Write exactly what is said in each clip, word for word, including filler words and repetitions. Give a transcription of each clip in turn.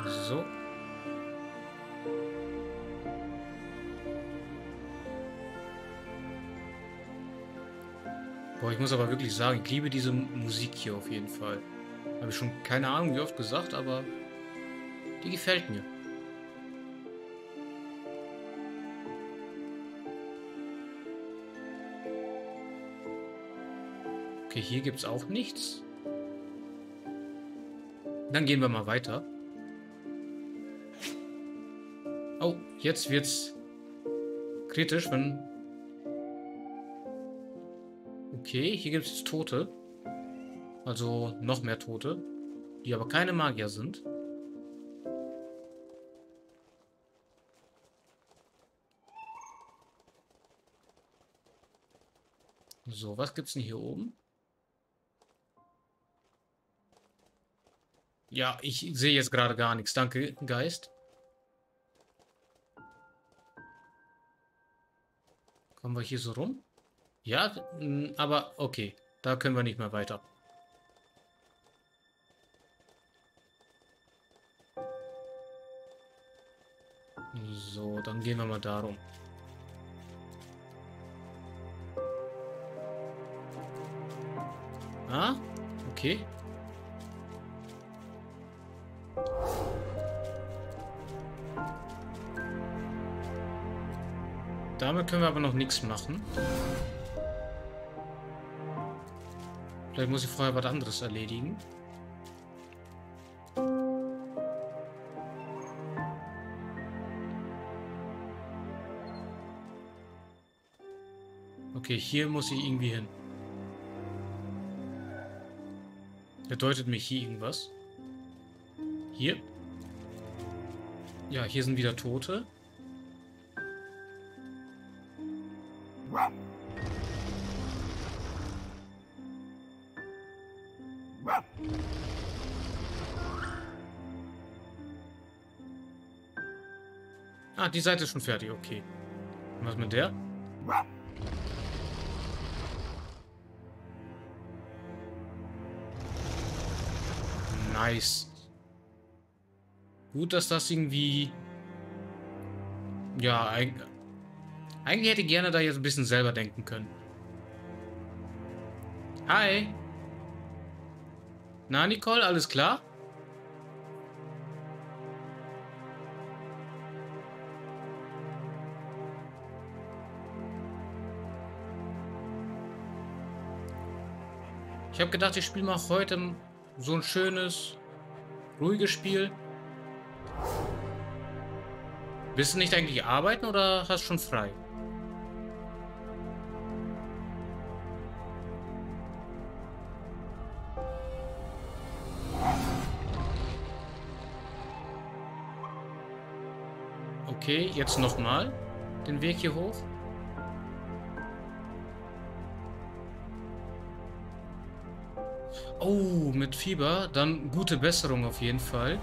So. Boah, ich muss aber wirklich sagen, ich liebe diese Musik hier auf jeden Fall. Habe ich schon keine Ahnung, wie oft gesagt, aber die gefällt mir. Okay, hier gibt es auch nichts. Dann gehen wir mal weiter. Oh, jetzt wird's kritisch, wenn... Okay, hier gibt es Tote. Also noch mehr Tote, die aber keine Magier sind. So, was gibt's denn hier oben? Ja, ich sehe jetzt gerade gar nichts. Danke, Geist. Kommen wir hier so rum? Ja, m, aber okay. Da können wir nicht mehr weiter. So, dann gehen wir mal darum. Ah, okay. Damit können wir aber noch nichts machen. Vielleicht muss ich vorher was anderes erledigen. Okay, hier muss ich irgendwie hin. Bedeutet mich hier irgendwas? Hier? Ja, hier sind wieder Tote. Ah, die Seite ist schon fertig, okay. Und was mit der? Nice. Gut, dass das irgendwie... Ja, eigentlich, eigentlich hätte ich gerne da jetzt ein bisschen selber denken können. Hi. Na, Nicole, alles klar? Ich habe gedacht, ich spiele mal heute so ein schönes, ruhiges Spiel. Willst du nicht eigentlich arbeiten oder hast schon frei? Okay, jetzt nochmal den Weg hier hoch. Oh, mit Fieber. Dann gute Besserung auf jeden Fall.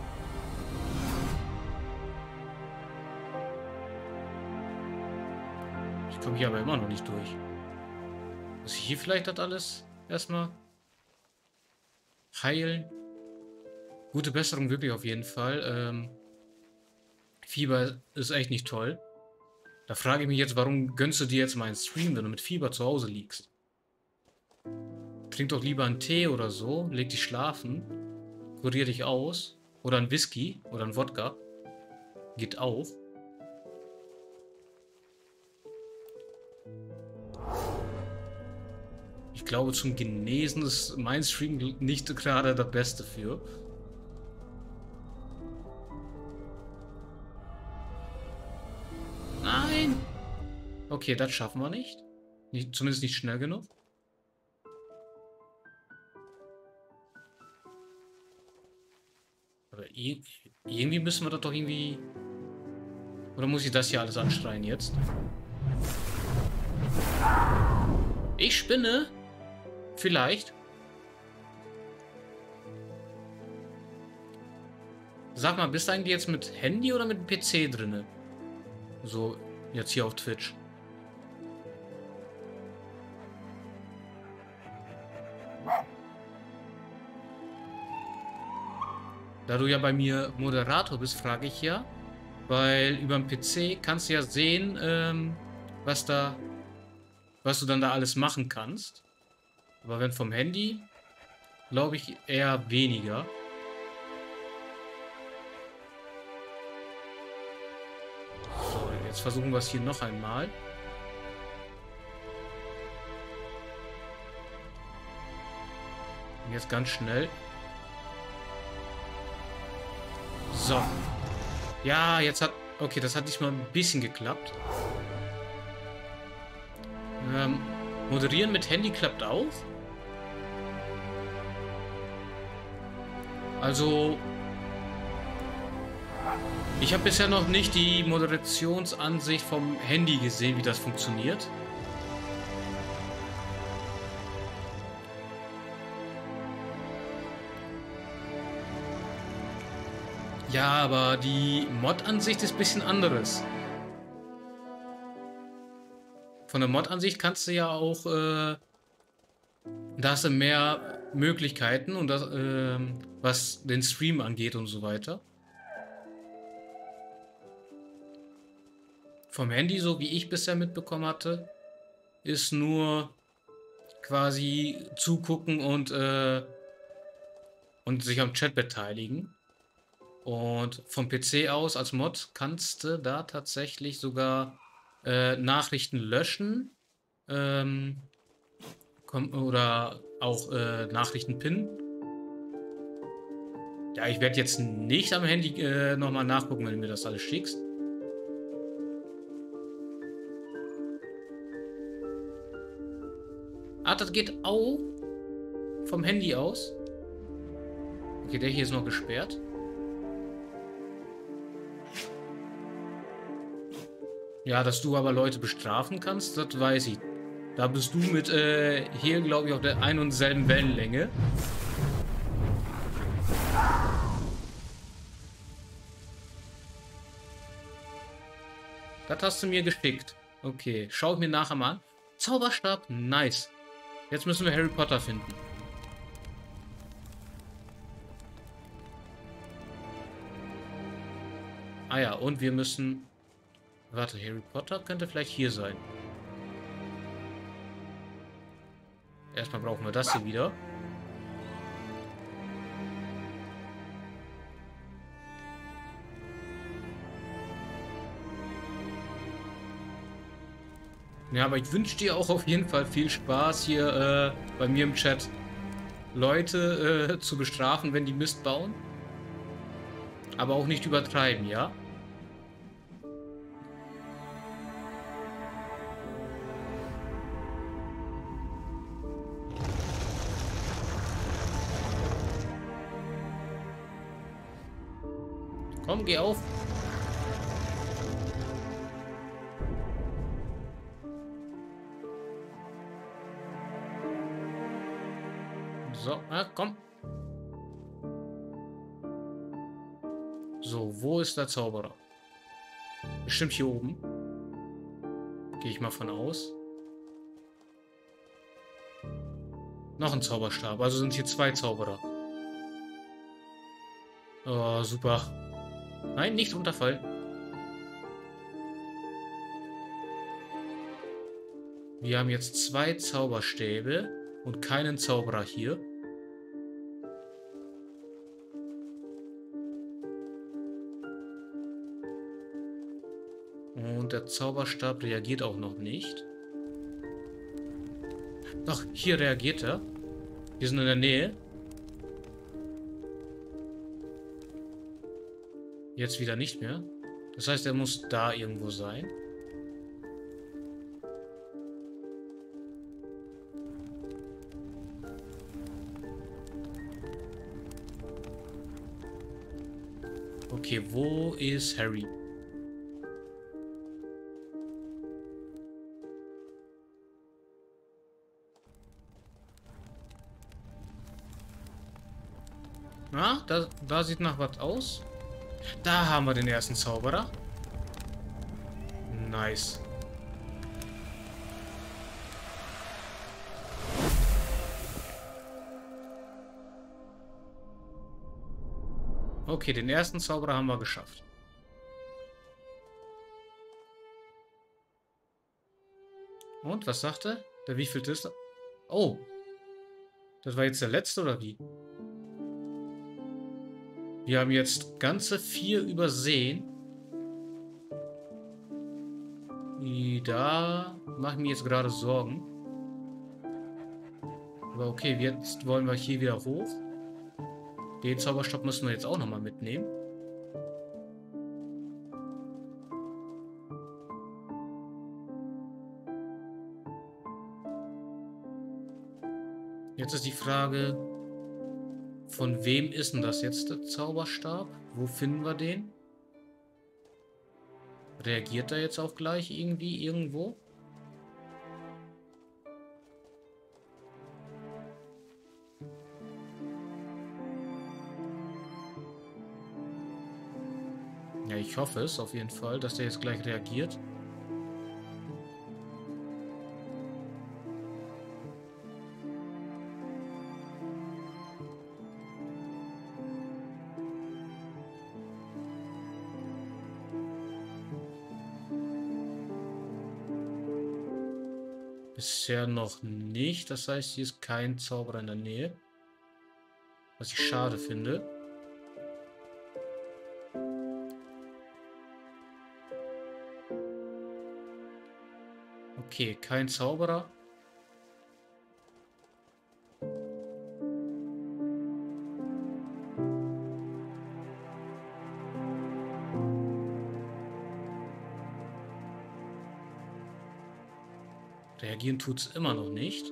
Ich komme hier aber immer noch nicht durch. Muss ich hier vielleicht das alles erstmal heilen? Gute Besserung wirklich auf jeden Fall. Ähm, Fieber ist echt nicht toll. Da frage ich mich jetzt, warum gönnst du dir jetzt mal einen Stream, wenn du mit Fieber zu Hause liegst? Trink doch lieber einen Tee oder so, leg dich schlafen, kurier dich aus. Oder ein Whisky oder ein Wodka. Geht auch. Ich glaube, zum Genesen ist mein Stream nicht gerade das Beste für. Nein! Okay, das schaffen wir nicht. nicht. Zumindest nicht schnell genug. Aber irgendwie müssen wir das doch irgendwie... Oder muss ich das hier alles anschreien jetzt? Ich spinne? Vielleicht. Sag mal, bist du eigentlich jetzt mit Handy oder mit P C drinne? So, jetzt hier auf Twitch. Da du ja bei mir Moderator bist, frage ich ja, weil über den P C kannst du ja sehen, ähm, was da, was du dann da alles machen kannst. Aber wenn vom Handy, glaube ich eher weniger. So, jetzt versuchen wir es hier noch einmal. Und jetzt ganz schnell. So. Ja, jetzt hat... Okay, das hat diesmal ein bisschen geklappt. Ähm, moderieren mit Handy klappt auch. Also... Ich habe bisher noch nicht die Moderationsansicht vom Handy gesehen, wie das funktioniert. Ja, aber die Mod-Ansicht ist ein bisschen anderes. Von der Mod-Ansicht kannst du ja auch, äh, da hast du mehr Möglichkeiten und das, äh, was den Stream angeht und so weiter. Vom Handy, so wie ich bisher mitbekommen hatte, ist nur quasi zugucken und, äh, und sich am Chat beteiligen. Und vom P C aus als Mod kannst du da tatsächlich sogar äh, Nachrichten löschen ähm, oder auch äh, Nachrichten pinnen. Ja, ich werde jetzt nicht am Handy äh, nochmal nachgucken, wenn du mir das alles schickst. Ah, das geht auch vom Handy aus. Okay, der hier ist noch gesperrt. Ja, dass du aber Leute bestrafen kannst, das weiß ich. Da bist du mit äh, hier, glaube ich, auf der ein und selben Wellenlänge. Das hast du mir geschickt. Okay, schau ich mir nachher mal an. Zauberstab, nice. Jetzt müssen wir Harry Potter finden. Ah ja, und wir müssen... Warte, Harry Potter könnte vielleicht hier sein. Erstmal brauchen wir das hier wieder. Ja, aber ich wünsche dir auch auf jeden Fall viel Spaß hier äh, bei mir im Chat. Leute äh, zu bestrafen, wenn die Mist bauen. Aber auch nicht übertreiben, ja? Komm, geh auf. So, ah, komm. So, wo ist der Zauberer? Bestimmt hier oben. Gehe ich mal von aus. Noch ein Zauberstab. Also sind hier zwei Zauberer. Oh, super. Nein, nicht runterfallen. Wir haben jetzt zwei Zauberstäbe und keinen Zauberer hier. Und der Zauberstab reagiert auch noch nicht. Doch, hier reagiert er. Wir sind in der Nähe. Jetzt wieder nicht mehr. Das heißt, er muss da irgendwo sein. Okay, wo ist Harry? Ah, da, da sieht nach was aus. Da haben wir den ersten Zauberer. Nice. Okay, den ersten Zauberer haben wir geschafft. Und, was sagt er? Der wievielte ist er? Oh, das war jetzt der letzte, oder wie? Wir haben jetzt ganze vier übersehen. Da mache ich mir jetzt gerade Sorgen. Aber okay, jetzt wollen wir hier wieder hoch. Den Zauberstab müssen wir jetzt auch nochmal mitnehmen. Jetzt ist die Frage, von wem ist denn das jetzt, der Zauberstab? Wo finden wir den? Reagiert er jetzt auch gleich irgendwie irgendwo? Ja, ich hoffe es auf jeden Fall, dass der jetzt gleich reagiert. Bisher noch nicht. Das heißt, hier ist kein Zauberer in der Nähe. Was ich schade finde. Okay, kein Zauberer. Reagieren tut es immer noch nicht.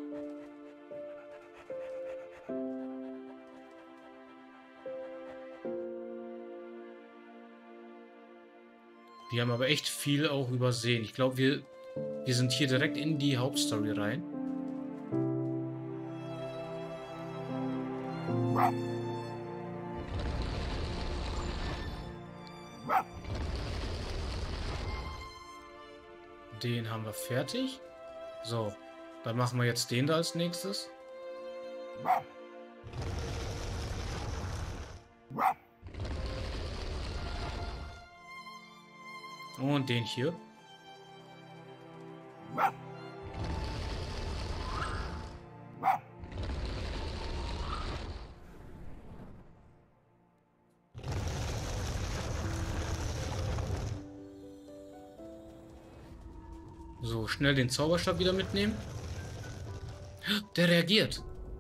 Wir haben aber echt viel auch übersehen. Ich glaube, wir, wir sind hier direkt in die Hauptstory rein. Den haben wir fertig. So, dann machen wir jetzt den da als nächstes. Und den hier. So, schnell den Zauberstab wieder mitnehmen. Der reagiert.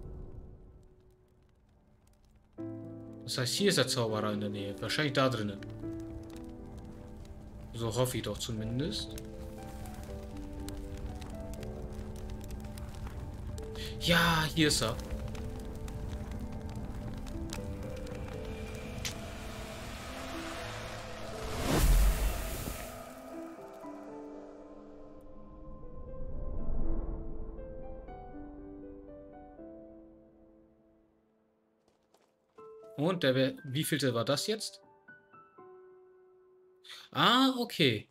Das heißt, hier ist der Zauberer in der Nähe. Wahrscheinlich da drinnen. So hoffe ich doch zumindest. Ja, hier ist er. Und der, wievielte war das jetzt? Ah, okay.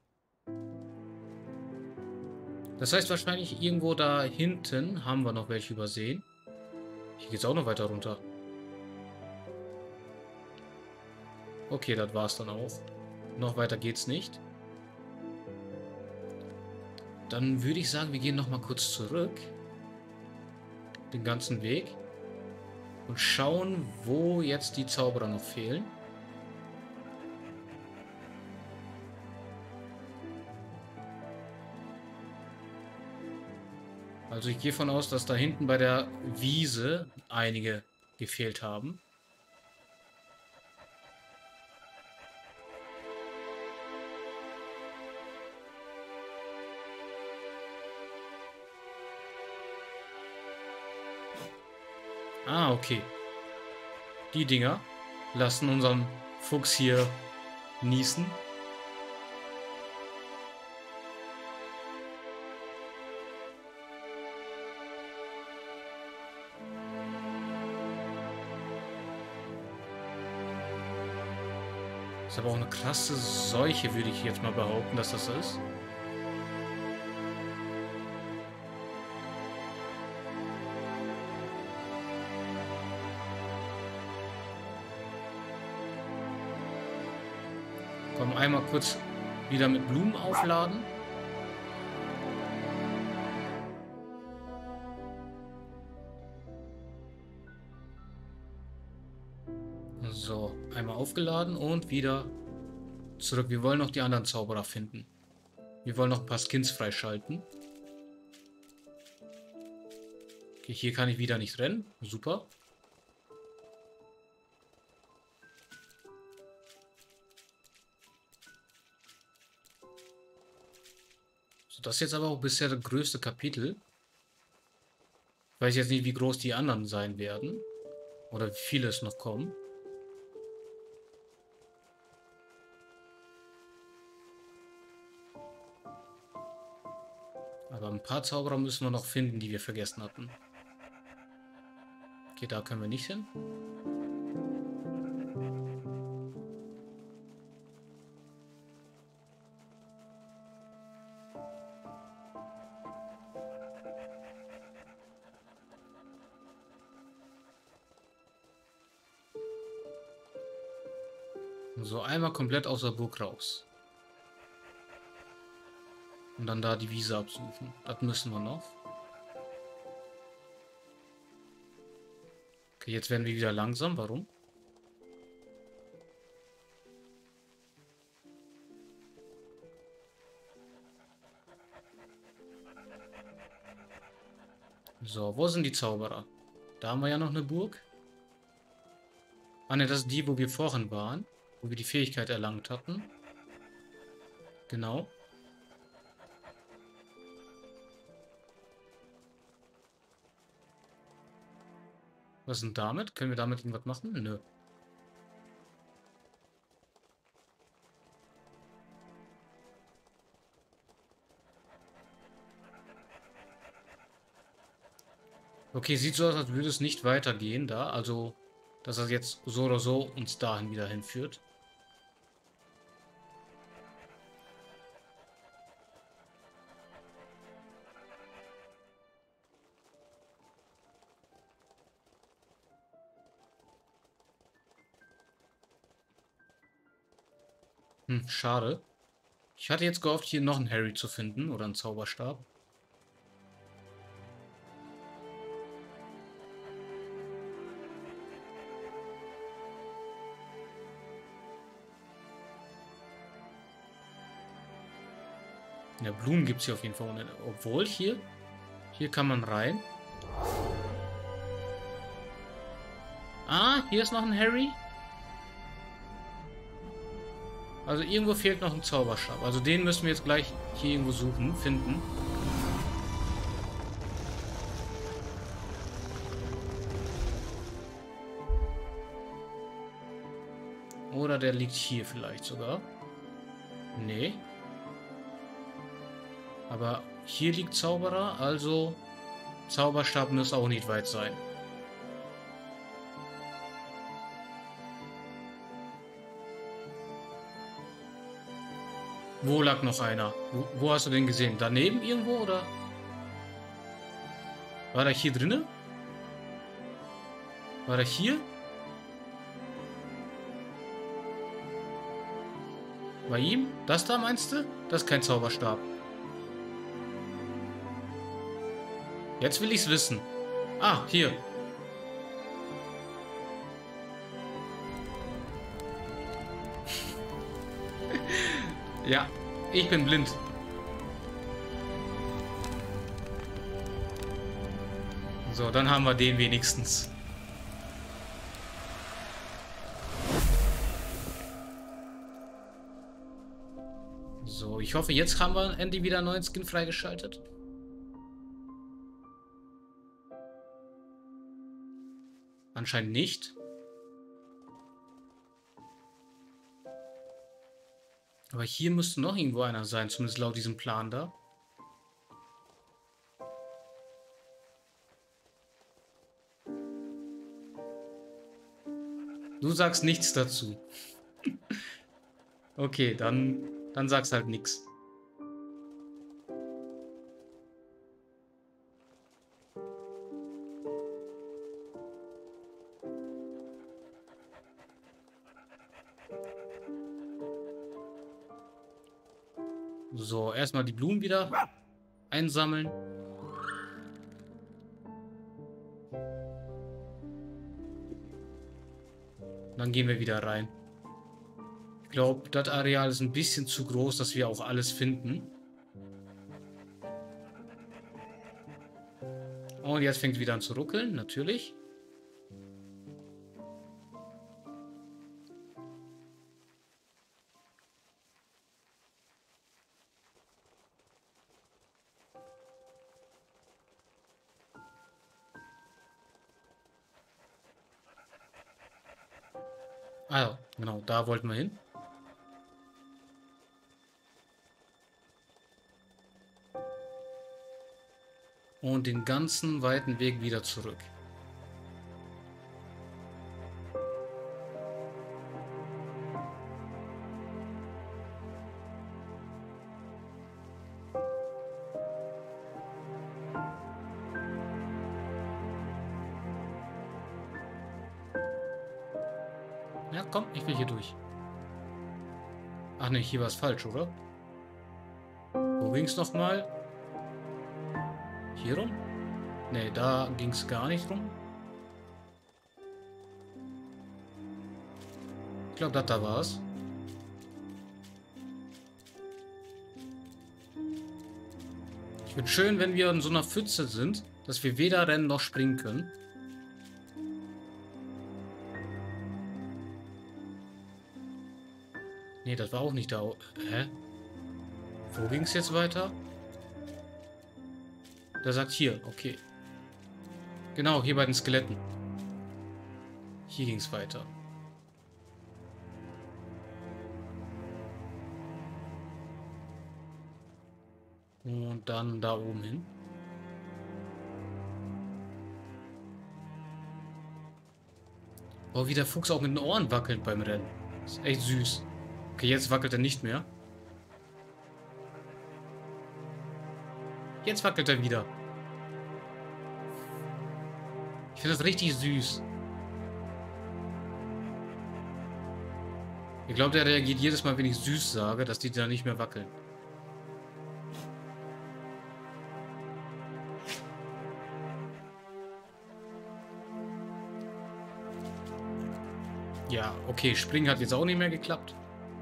Das heißt wahrscheinlich irgendwo da hinten haben wir noch welche übersehen. Hier geht es auch noch weiter runter. Okay, das war's dann auch. Noch weiter geht's nicht. Dann würde ich sagen, wir gehen noch mal kurz zurück. Den ganzen Weg. Und schauen, wo jetzt die Zauberer noch fehlen. Also ich gehe von aus, dass da hinten bei der Wiese einige gefehlt haben. Ah, okay. Die Dinger lassen unseren Fuchs hier niesen. Ist aber auch eine krasse Seuche, würde ich jetzt mal behaupten, dass das ist. Komm, einmal kurz wieder mit Blumen aufladen. So, einmal aufgeladen und wieder zurück. Wir wollen noch die anderen Zauberer finden. Wir wollen noch ein paar Skins freischalten. Okay, hier kann ich wieder nicht rennen. Super. So, das ist jetzt aber auch bisher das größte Kapitel. Ich weiß jetzt nicht, wie groß die anderen sein werden. Oder wie viele es noch kommen. Aber ein paar Zauberer müssen wir noch finden, die wir vergessen hatten. Okay, da können wir nicht hin. So, einmal komplett aus der Burg raus. Und dann da die Wiese absuchen. Das müssen wir noch. Okay, jetzt werden wir wieder langsam. Warum? So, wo sind die Zauberer? Da haben wir ja noch eine Burg. Ah ne, das ist die, wo wir vorhin waren. Wo wir die Fähigkeit erlangt hatten. Genau. Was ist denn damit? Können wir damit irgendwas machen? Nö. Okay, sieht so aus, als würde es nicht weitergehen da. Also, dass das jetzt so oder so uns dahin wieder hinführt. Hm, schade. Ich hatte jetzt gehofft, hier noch einen Harry zu finden oder einen Zauberstab. Ja, Blumen gibt es hier auf jeden Fall. ohne- Obwohl hier, hier kann man rein. Ah, hier ist noch ein Harry. Also irgendwo fehlt noch ein Zauberstab. Also den müssen wir jetzt gleich hier irgendwo suchen, finden. Oder der liegt hier vielleicht sogar. Nee. Aber hier liegt Zauberer, also Zauberstab muss auch nicht weit sein. Wo lag noch einer? Wo, wo hast du den gesehen? Daneben irgendwo oder? War der hier drinne? War der hier? Bei ihm? Das da meinst du? Das ist kein Zauberstab. Jetzt will ich's wissen. Ah, hier. Ja, ich bin blind. So, dann haben wir den wenigstens. So, ich hoffe, jetzt haben wir endlich wieder einen neuen Skin freigeschaltet. Anscheinend nicht. Aber hier müsste noch irgendwo einer sein, zumindest laut diesem Plan da. Du sagst nichts dazu. Okay, dann, dann sagst halt nichts. So, erstmal die Blumen wieder einsammeln. Dann gehen wir wieder rein. Ich glaube, das Areal ist ein bisschen zu groß, dass wir auch alles finden. Und jetzt fängt es wieder an zu ruckeln, natürlich. Ah ja, genau, da wollten wir hin. Und den ganzen weiten Weg wieder zurück. Ja, komm, ich will hier durch. Ach ne, hier war es falsch, oder? Wo ging es nochmal? Hier rum? Ne, da ging es gar nicht rum. Ich glaube, das da war es. Ich finde schön, wenn wir in so einer Pfütze sind, dass wir weder rennen noch springen können. Ne, das war auch nicht da. Hä? Wo ging es jetzt weiter? Der sagt hier, okay. Genau, hier bei den Skeletten. Hier ging es weiter. Und dann da oben hin. Oh, wie der Fuchs auch mit den Ohren wackelt beim Rennen. Das ist echt süß. Okay, jetzt wackelt er nicht mehr. Jetzt wackelt er wieder. Ich finde das richtig süß. Ich glaube, der reagiert jedes Mal, wenn ich süß sage, dass die da nicht mehr wackeln. Ja, okay, springen hat jetzt auch nicht mehr geklappt.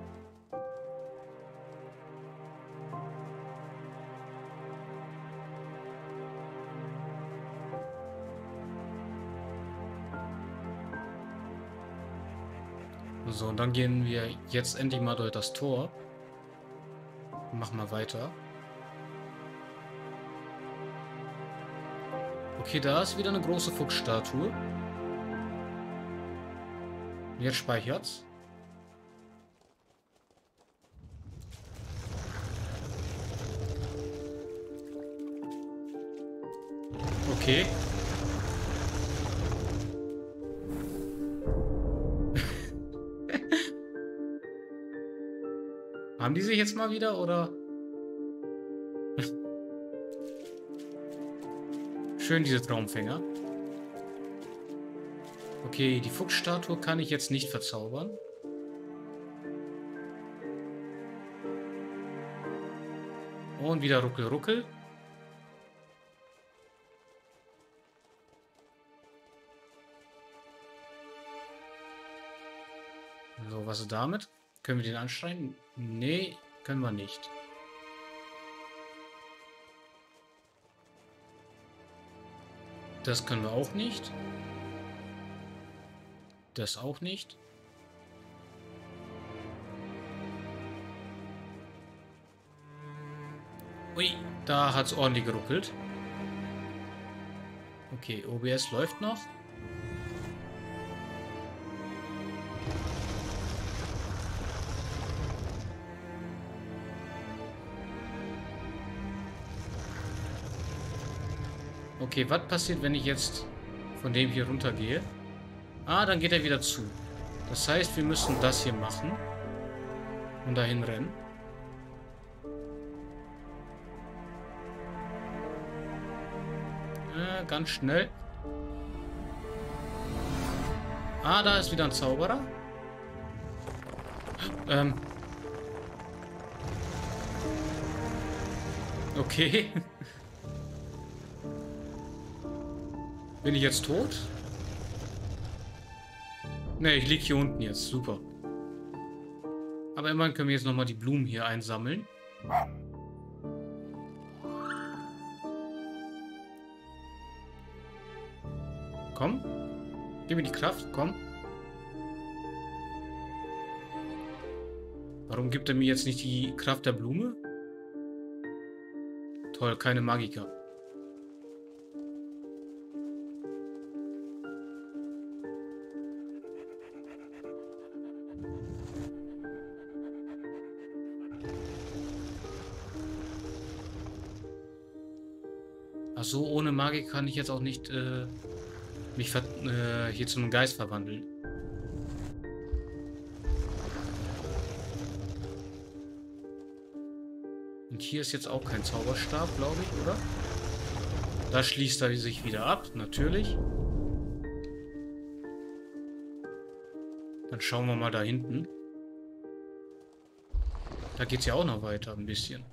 So, und dann gehen wir jetzt endlich mal durch das Tor. Machen wir weiter. Okay, da ist wieder eine große Fuchsstatue. Jetzt speichert's. Okay. Haben die sich jetzt mal wieder, oder? Schön, diese Traumfänger. Okay, die Fuchsstatue kann ich jetzt nicht verzaubern. Und wieder ruckel, ruckel. So, was ist damit? Können wir den anschreien? Nee, können wir nicht. Das können wir auch nicht. Das auch nicht. Ui, da hat es ordentlich geruckelt. Okay, O B S läuft noch. Okay, was passiert, wenn ich jetzt von dem hier runter gehe? Ah, dann geht er wieder zu. Das heißt, wir müssen das hier machen. Und dahin rennen. Äh, ganz schnell. Ah, da ist wieder ein Zauberer. Okay. Bin ich jetzt tot? Ne, ich liege hier unten jetzt. Super. Aber immerhin können wir jetzt nochmal die Blumen hier einsammeln. Komm. Gib mir die Kraft. Komm. Warum gibt er mir jetzt nicht die Kraft der Blume? Toll, keine Magiker. Ach so, ohne Magik kann ich jetzt auch nicht äh, mich äh, hier zu einem Geist verwandeln. Und hier ist jetzt auch kein Zauberstab, glaube ich, oder? Da schließt er sich wieder ab, natürlich. Dann schauen wir mal da hinten. Da geht es ja auch noch weiter, ein bisschen.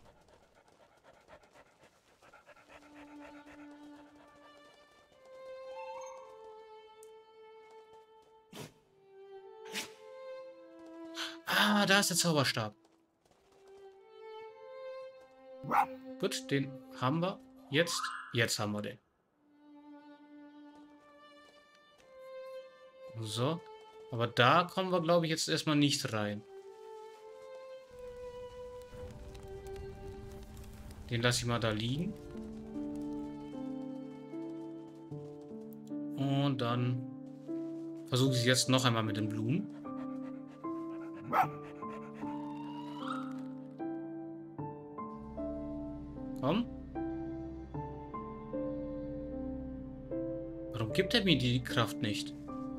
Ah, da ist der Zauberstab. Gut, den haben wir. Jetzt, jetzt haben wir den. So. Aber da kommen wir, glaube ich, jetzt erstmal nicht rein. Den lasse ich mal da liegen. Und dann versuche ich es jetzt noch einmal mit den Blumen. Komm. Warum gibt er mir die Kraft nicht?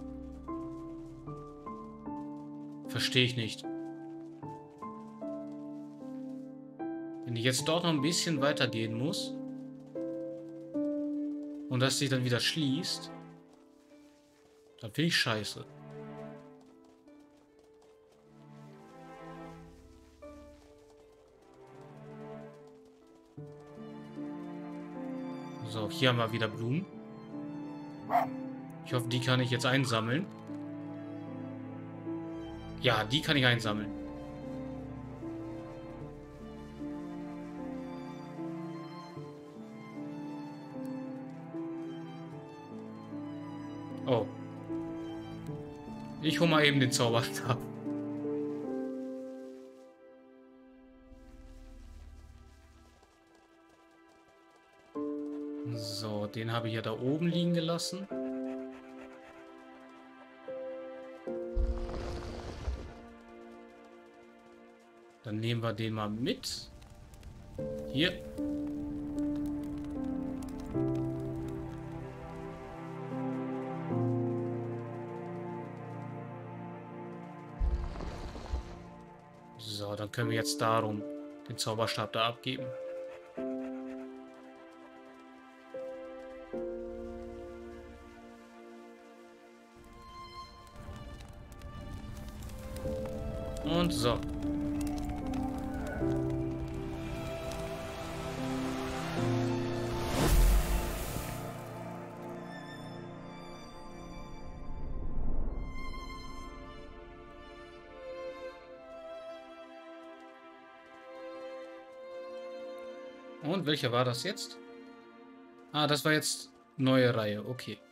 Verstehe ich nicht. Wenn ich jetzt dort noch ein bisschen weitergehen muss und das sich dann wieder schließt, dann finde ich scheiße. So, hier haben wir wieder Blumen. Ich hoffe, die kann ich jetzt einsammeln. Ja, die kann ich einsammeln. Oh. Ich hole mal eben den Zauberstab. So, den habe ich ja da oben liegen gelassen. Dann nehmen wir den mal mit. Hier. So, dann können wir jetzt darum den Zauberstab da abgeben. Und so. Und welcher war das jetzt? Ah, das war jetzt neue Reihe. Okay.